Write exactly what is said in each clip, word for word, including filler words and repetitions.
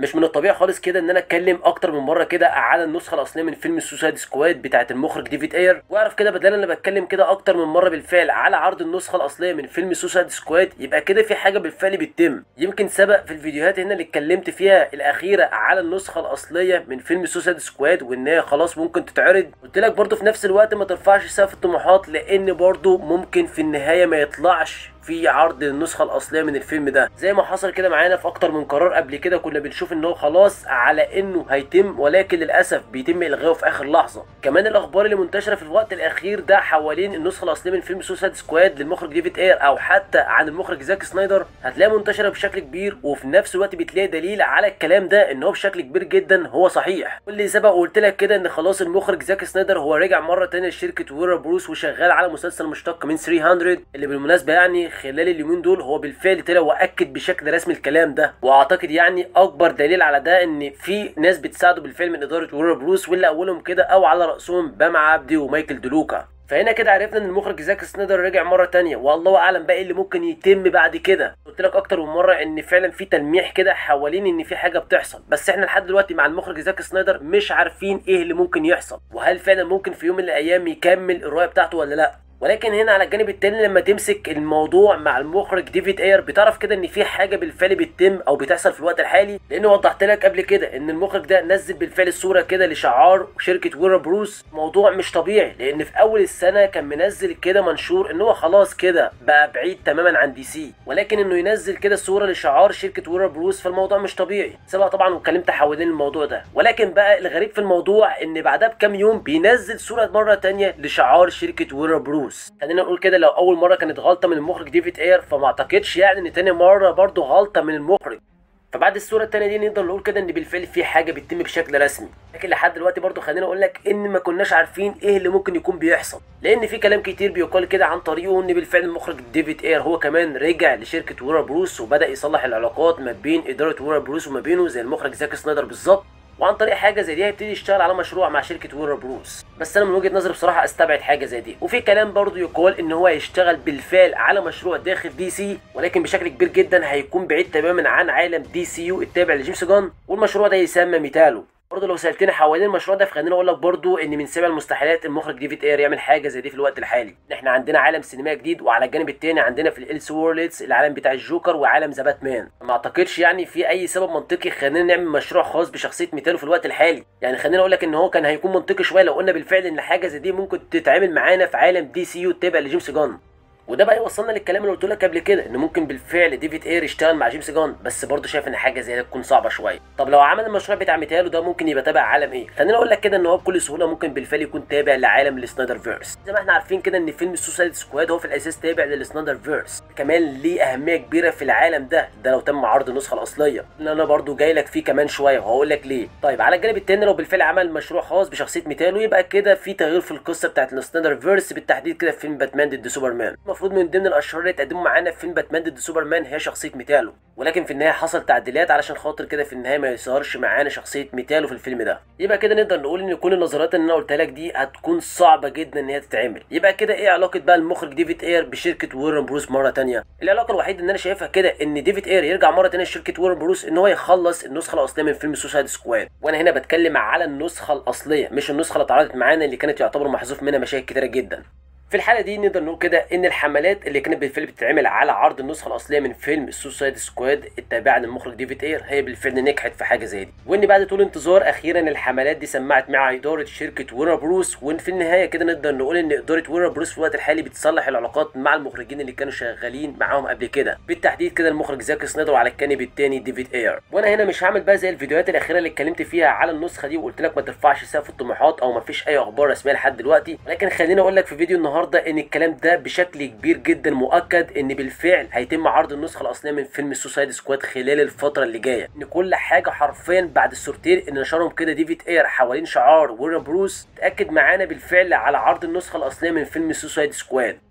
مش من الطبيعي خالص كده ان انا اتكلم اكتر من مره كده على النسخه الاصليه من فيلم السوسايد سكواد بتاعه المخرج ديفيد اير، واعرف كده بدل انا بتكلم كده اكتر من مره بالفعل على عرض النسخه الاصليه من فيلم السوسايد سكواد، يبقى كده في حاجه بالفعل بتتم. يمكن سبق في الفيديوهات هنا اللي اتكلمت فيها الاخيره على النسخه الاصليه من فيلم السوسايد سكواد وان هي خلاص ممكن تتعرض، قلت لك برضه في نفس الوقت ما ترفعش سقف الطموحات، لان برضه ممكن في النهايه ما يطلعش في عرض النسخه الاصليه من الفيلم ده، زي ما حصل كده معانا في اكتر من قرار قبل كده كنا بنشوف ان هو خلاص على انه هيتم، ولكن للاسف بيتم الغائه في اخر لحظه. كمان الاخبار اللي منتشره في الوقت الاخير ده حوالين النسخه الاصليه من فيلم سوسايد سكواد للمخرج ديفيد اير او حتى عن المخرج زاك سنايدر هتلاقيها منتشره بشكل كبير، وفي نفس الوقت بتلاقي دليل على الكلام ده ان هو بشكل كبير جدا هو صحيح. واللي سبق وقلت لك كده ان خلاص المخرج زاك سنايدر هو رجع مره ثانيه لشركه ويرر بروس وشغال على مسلسل مشتق من ثلاثمية اللي بالمناسبه يعني خلال اليومين دول هو بالفعل طلع واكد بشكل رسمي الكلام ده. واعتقد يعني اكبر دليل على ده ان في ناس بتساعده بالفعل من اداره ويرر بروس، واللي اولهم كده او على راسهم بام عبدي ومايكل دلوكا. فهنا كده عرفنا ان المخرج زاك سنايدر رجع مره تانية، والله اعلم بقى ايه اللي ممكن يتم بعد كده. قلت لك اكتر من مره ان فعلا في تلميح كده حوالين ان في حاجه بتحصل، بس احنا لحد دلوقتي مع المخرج زاك سنايدر مش عارفين ايه اللي ممكن يحصل، وهل فعلا ممكن في يوم من الايام يكمل الروايه بتاعته ولا لا. ولكن هنا على الجانب التاني لما تمسك الموضوع مع المخرج ديفيد اير بتعرف كده ان في حاجه بالفعل بتتم او بتحصل في الوقت الحالي، لان وضحت لك قبل كده ان المخرج ده نزل بالفعل الصوره كده لشعار شركه ويرر بروس. موضوع مش طبيعي، لان في اول السنه كان منزل كده منشور ان هو خلاص كده بقى بعيد تماما عن دي سي، ولكن انه ينزل كده صوره لشعار شركه ويرر بروس فالموضوع مش طبيعي. سبق طبعا واتكلمت حوالين الموضوع ده، ولكن بقى الغريب في الموضوع ان بعدها بكام يوم بينزل صوره مره ثانيه لشعار شركه ويرر بروس. خلينا نقول كده لو اول مره كانت غلطه من المخرج ديفيد اير، فما اعتقدش يعني ان تاني مره برضه غلطه من المخرج. فبعد الصوره الثانيه دي نقدر نقول كده ان بالفعل في حاجه بتتم بشكل رسمي، لكن لحد دلوقتي برضه خلينا اقول لك ان ما كناش عارفين ايه اللي ممكن يكون بيحصل، لان في كلام كتير بيقال كده عن طريقه ان بالفعل المخرج ديفيد اير هو كمان رجع لشركه ويرر بروس وبدا يصلح العلاقات ما بين اداره ويرر بروس وما بينه زي المخرج زاك سنايدر بالظبط، وعن طريق حاجه زي دي هيبتدي يشتغل على مشروع مع شركه ويرر بروس. بس انا من وجهه نظري بصراحه استبعد حاجه زي دي، وفي كلام برضه يقال ان هو هيشتغل بالفعل على مشروع داخل دي سي، ولكن بشكل كبير جدا هيكون بعيد تماما عن عالم دي سي يو التابع لجيمس جان، والمشروع ده يسمى ميتالو. برضه لو سالتني حوالين المشروع ده فخليني اقول لك برضه ان من سبع المستحيلات المخرج ديفيد اير يعمل حاجه زي دي في الوقت الحالي. احنا عندنا عالم سينمائي جديد، وعلى الجانب الثاني عندنا في الالس وورلدز العالم بتاع الجوكر وعالم ذا باتمان. ما اعتقدش يعني في اي سبب منطقي خلينا نعمل مشروع خاص بشخصيه ميتالو في الوقت الحالي. يعني خلينا اقول لك ان هو كان هيكون منطقي شويه لو قلنا بالفعل ان حاجه زي دي ممكن تتعامل معانا في عالم دي سي يو التابع لجيمس جان. وده بقى يوصلنا للكلام اللي قلت لك قبل كده ان ممكن بالفعل ديفيد اير يشتغل مع جيمس جان، بس برضه شايف ان حاجه زي دي تكون صعبه شويه. طب لو عمل المشروع بتاع ميتالو ده ممكن يبقى تابع عالم ايه؟ خلينا اقول لك كده ان هو بكل سهوله ممكن بالفعل يكون تابع لعالم السنايدر فيرس. زي ما احنا عارفين كده ان فيلم السوسايد سكواد هو في الاساس تابع للسنايدر فيرس، كمان ليه اهميه كبيره في العالم ده ده لو تم عرض النسخه الاصليه، اللي انا برضه جاي لك فيه كمان شويه وهقول لك ليه. طيب على الجانب الثاني لو بالفعل عمل مشروع خاص بشخصيه ميتالو يبقى كده في تغيير في القصه بتاعت السنايدر فيرس، بالتحديد كده في فيلم باتمان ضد سوبرمان. المفروض من ضمن الاشهر اللي اتقدموا معانا في فيلم باتمان ضد سوبرمان هي شخصيه ميتالو، ولكن في النهايه حصل تعديلات علشان خاطر كده في النهايه ما يظهرش معانا شخصيه ميتالو في الفيلم ده. يبقى كده نقدر نقول ان كل النظريات اللي انا قلتها لك دي هتكون صعبه جدا ان هي تتعمل. يبقى كده ايه علاقه بقى المخرج ديفيد اير بشركه ويرر بروس مره ثانيه؟ العلاقه الوحيده ان انا شايفها كده ان ديفيد اير يرجع مره ثانيه لشركه ويرر بروس ان هو يخلص النسخه الاصليه من فيلم سوسايد سكواد، وانا هنا بتكلم على النسخه الاصليه مش النسخه اللي اتعرضت معانا اللي كانت يعتبر محذوف منها مشاهد كتيره جدا. في الحاله دي نقدر نقول كده ان الحملات اللي كانت بالفعل بتتعمل على عرض النسخه الاصليه من فيلم السوسايد سكواد التابعه للمخرج ديفيد اير هي بالفعل نجحت في حاجه زي دي، وان بعد طول انتظار اخيرا الحملات دي سمعت مع اداره شركه ويرر بروس، وان في النهايه كده نقدر نقول ان اداره ويرر بروس في الوقت الحالي بتصلح العلاقات مع المخرجين اللي كانوا شغالين معاهم قبل كده، بالتحديد كده المخرج زاك سنايدر وعلى الجانب الثاني ديفيد اير. وانا هنا مش هعمل بقى زي الفيديوهات الاخيره اللي اتكلمت فيها على النسخه دي وقلت لك ما ترفعش سقف الطموحات او ما فيش اي اخبار رسميه لحد دلوقتي، ولكن خليني اقول لك في فيديو النهارده ان الكلام ده بشكل كبير جدا مؤكد ان بالفعل هيتم عرض النسخه الاصليه من فيلم السوسايد سكواد خلال الفتره اللي جايه، ان كل حاجه حرفيا بعد الصورتين اللي نشرهم كده ديفيد اير حوالين شعار ويرر بروس تاكد معانا بالفعل على عرض النسخه الاصليه من فيلم السوسايد سكواد.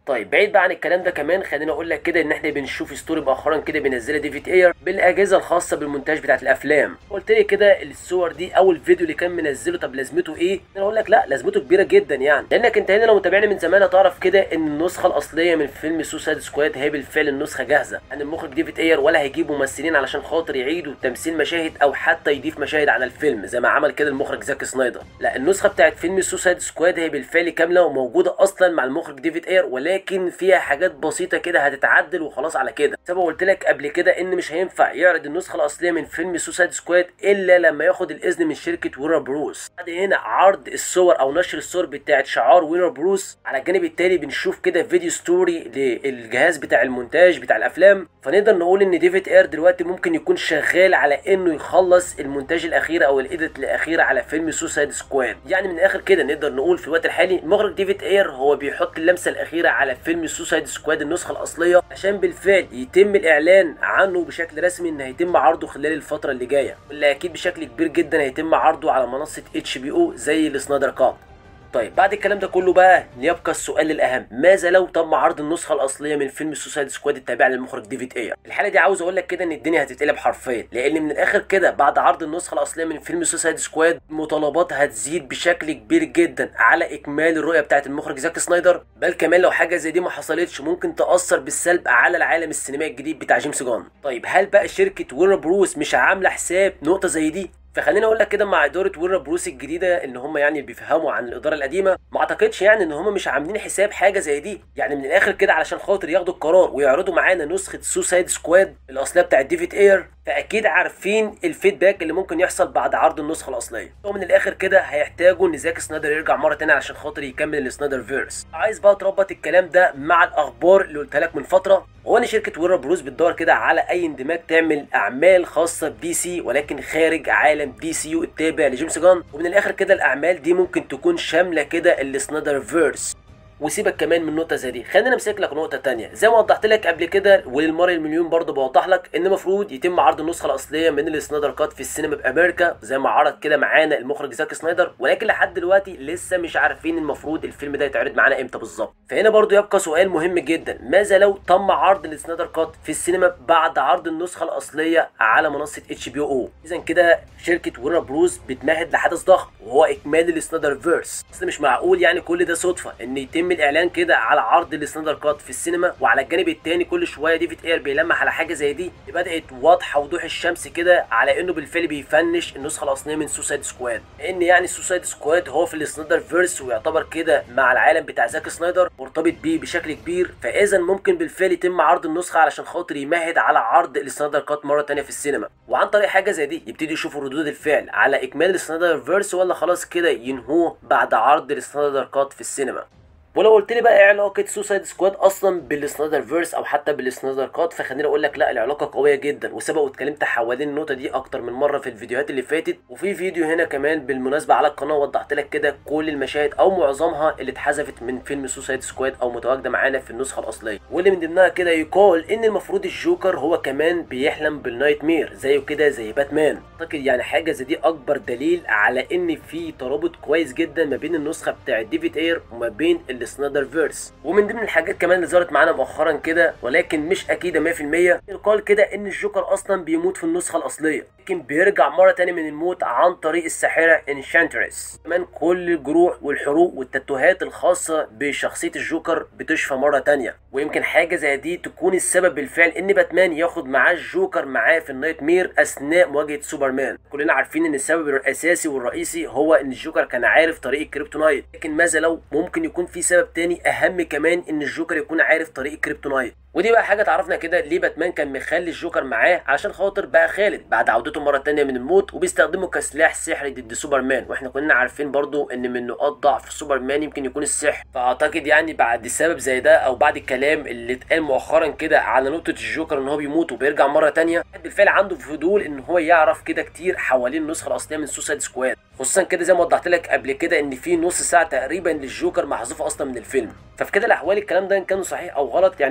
طيب بعيد بقى عن الكلام ده كمان، خليني اقول لك كده ان احنا بنشوف ستوري مؤخرا كده بينزلها ديفيد اير بالاجهزه الخاصه بالمونتاج بتاعت الافلام. قلت لي كده الصور دي او الفيديو اللي كان منزله طب لازمته ايه؟ انا اقول لك لا، لازمته كبيره جدا يعني، لانك انت هنا لو متابعني من زمان هتعرف كده ان النسخه الاصليه من فيلم سوسايد سكواد هي بالفعل النسخه جاهزه، ان المخرج ديفيد اير ولا هيجيب ممثلين علشان خاطر يعيدوا تمثيل مشاهد او حتى يضيف مشاهد على الفيلم زي ما عمل كده المخرج زاك سنايدر. لا، النسخه بتاعت فيلم سوسايد سكواد هي بالفعل كامله وموجوده اصلا مع المخرج ديفيد اير، ولكن فيها حاجات بسيطه كده هتتعدل وخلاص على كده. زي ما قلت لك قبل كده ان مش هينفع يعرض النسخه الاصليه من فيلم سوسايد سكواد الا لما ياخد الاذن من شركه وينر بروس. بعد هنا عرض الصور او نشر الصور بتاعت شعار وينر بروس، على الجانب التالي بنشوف كده فيديو ستوري للجهاز بتاع المونتاج بتاع الافلام. فنقدر نقول ان ديفيد اير دلوقتي ممكن يكون شغال على انه يخلص المونتاج الاخير او الايديت الاخيره على فيلم سوسايد سكواد. يعني من الاخر كده نقدر نقول في الوقت الحالي المخرج ديفيد اير هو بيحط اللمسه الاخيره على فيلم سوسايد سكواد النسخه الاصليه عشان بالفعل يتم الاعلان عنه بشكل رسمي ان هيتم عرضه خلال الفتره اللي جايه، واللي اكيد بشكل كبير جدا هيتم عرضه على منصه اتش بي او زي السنايدر كات. طيب بعد الكلام ده كله بقى يبقى السؤال الاهم، ماذا لو تم عرض النسخه الاصليه من فيلم سوسايد سكواد التابع للمخرج ديفيد اير؟ الحاله دي عاوز اقول لك كده ان الدنيا هتتقلب حرفيا، لان من الاخر كده بعد عرض النسخه الاصليه من فيلم سوسايد سكواد المطالبات هتزيد بشكل كبير جدا على اكمال الرؤيه بتاعه المخرج زاك سنايدر، بل كمان لو حاجه زي دي ما حصلتش ممكن تاثر بالسلب على العالم السينمائي الجديد بتاع جيمس جان. طيب هل بقى شركه وينر بروس مش عامله حساب نقطه زي دي؟ فخليني اقول لك كده مع اداره وينر بروس الجديده ان هم يعني بيفهموا عن الاداره القديمه، ما اعتقدش يعني ان هم مش عاملين حساب حاجه زي دي. يعني من الاخر كده علشان خاطر ياخدوا القرار ويعرضوا معانا نسخه سوسايد سكواد الاصليه بتاعت ديفيد اير، فاكيد عارفين الفيدباك اللي ممكن يحصل بعد عرض النسخه الاصليه. ومن الاخر كده هيحتاجوا ان زاك سنايدر يرجع مره ثانيه علشان خاطر يكمل السنايدر فيرس. عايز بقى تربط الكلام ده مع الاخبار اللي قلتها لك من فتره، هو ان شركه وينر بروس بتدور كده على اي اندماج تعمل اعمال خاصه بي سي ولكن خارج عالم بي سي يو التابع لجيمس جان، ومن الاخر كده الاعمال دي ممكن تكون شامله كده السنايدر فيرس. وسيبك كمان من نقطه زي دي، خلينا امسك لك نقطه ثانيه زي ما وضحت لك قبل كده وللمره المليون برضه بوضح لك ان المفروض يتم عرض النسخه الاصليه من السنايدر كات في السينما بامريكا زي ما عرض كده معانا المخرج زاك سنايدر، ولكن لحد دلوقتي لسه مش عارفين المفروض الفيلم ده يتعرض معانا امتى بالظبط. فهنا برضه يبقى سؤال مهم جدا، ماذا لو تم عرض السنايدر كات في السينما بعد عرض النسخه الاصليه على منصه اتش بي او؟ اذا كده شركه وينر بروس بتمهد لحدث ضخم وهو اكمال السنايدر فيرس. بس مش معقول يعني كل ده صدفه ان يتم الاعلان كده على عرض السنايدر كات في السينما وعلى الجانب الثاني كل شويه ديفيد اير بيلمح على حاجه زي دي بدات واضحه وضوح الشمس كده على انه بالفعل بيفنش النسخه الاصليه من سوسايد سكواد، لان يعني سوسايد سكواد هو في السنايدر فيرس ويعتبر كده مع العالم بتاع زاك سنايدر مرتبط بيه بشكل كبير، فاذا ممكن بالفعل يتم عرض النسخه علشان خاطر يمهد على عرض السنايدر كات مره ثانيه في السينما، وعن طريق حاجه زي دي يبتدي يشوفوا ردود الفعل على اكمال السنايدر فيرس ولا خلاص كده ينهوه بعد عرض السنايدر كات في السينما. ولو قلت لي بقى ايه علاقه سوسايد سكواد اصلا بالسنايدر فيرس او حتى بالسنايدر كات، فخليني اقول لك لا، العلاقه قويه جدا وسبق واتكلمت حوالين النقطه دي اكتر من مره في الفيديوهات اللي فاتت، وفي فيديو هنا كمان بالمناسبه على القناه وضحت لك كده كل المشاهد او معظمها اللي اتحذفت من فيلم سوسايد سكواد او متواجده معانا في النسخه الاصليه، واللي من ضمنها كده يقال ان المفروض الجوكر هو كمان بيحلم بالنايت مير زيه كده زي باتمان. اعتقد يعني حاجه زي دي اكبر دليل على ان في ترابط كويس جدا ما بين النسخه بتاعه ديفيد اير وما بين السنايدر فيرس. ومن ضمن الحاجات كمان اللي ظهرت معانا مؤخرا كده ولكن مش اكيده مية في المية، يقال كده ان الجوكر اصلا بيموت في النسخه الاصليه لكن بيرجع مره تاني من الموت عن طريق الساحره انشانتريس. كمان كل الجروح والحروق والتاتوهات الخاصه بشخصيه الجوكر بتشفى مره تانيه، ويمكن حاجه زي دي تكون السبب بالفعل ان باتمان ياخد معاه الجوكر معاه في النايت مير اثناء مواجهه سوبرمان. كلنا عارفين ان السبب الاساسي والرئيسي هو ان الجوكر كان عارف طريق الكريبتونايت، لكن ماذا لو ممكن يكون في سبب تاني اهم كمان ان الجوكر يكون عارف طريق الكريبتونايت. ودي بقى حاجه تعرفنا كده ليه باتمان كان مخلي الجوكر معاه عشان خاطر بقى خالد بعد عودته مره تانية من الموت وبيستخدمه كسلاح سحري ضد سوبرمان، واحنا كنا عارفين برضو ان من نقاط ضعف سوبرمان يمكن يكون السحر. فاعتقد يعني بعد سبب زي ده او بعد الكلام اللي اتقال مؤخرا كده على نقطه الجوكر ان هو بيموت وبيرجع مره تانية، بالفعل عنده فضول ان هو يعرف كده كتير حوالين النسخه الاصليه من سوسايد سكواد، خصوصا كده زي ما وضحت لك قبل كده ان في نص ساعه تقريبا للجوكر محذوفه اصلا من الفيلم. ففي كده الاحوال الكلام ده ان كان صحيح او غلط يعني مش مستنيين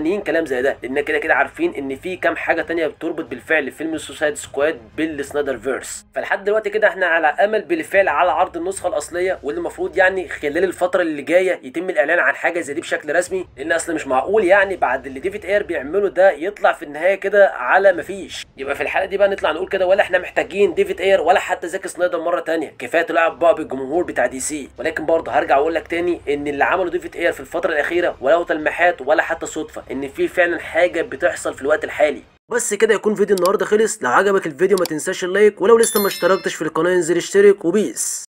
مستنيين كلام زي ده، لان كده كده عارفين ان في كام حاجه تانية بتربط بالفعل فيلم سوسايد سكواد بالسنايدر فيرس. فلحد دلوقتي كده احنا على امل بالفعل على عرض النسخه الاصليه، واللي المفروض يعني خلال الفتره اللي جايه يتم الاعلان عن حاجه زي دي بشكل رسمي، لان اصل مش معقول يعني بعد اللي ديفيد اير بيعمله ده يطلع في النهايه كده على مفيش. يبقى في الحاله دي بقى نطلع نقول كده ولا احنا محتاجين ديفيد اير ولا حتى زاك سنايدر مره تانية، كفايه تلعب بقى بالجمهور بتاع دي سي. ولكن برضه هرجع واقول لك تاني ان اللي عمله ديفيد اير في الفتره الاخيره ولا تلميحات ولا حتى صدفه، ان في فعلا حاجه بتحصل في الوقت الحالي. بس كده يكون فيديو النهارده خلص. لو عجبك الفيديو ما تنساش اللايك، ولو لسه ما اشتركتش في القناه انزل اشترك، وبيس.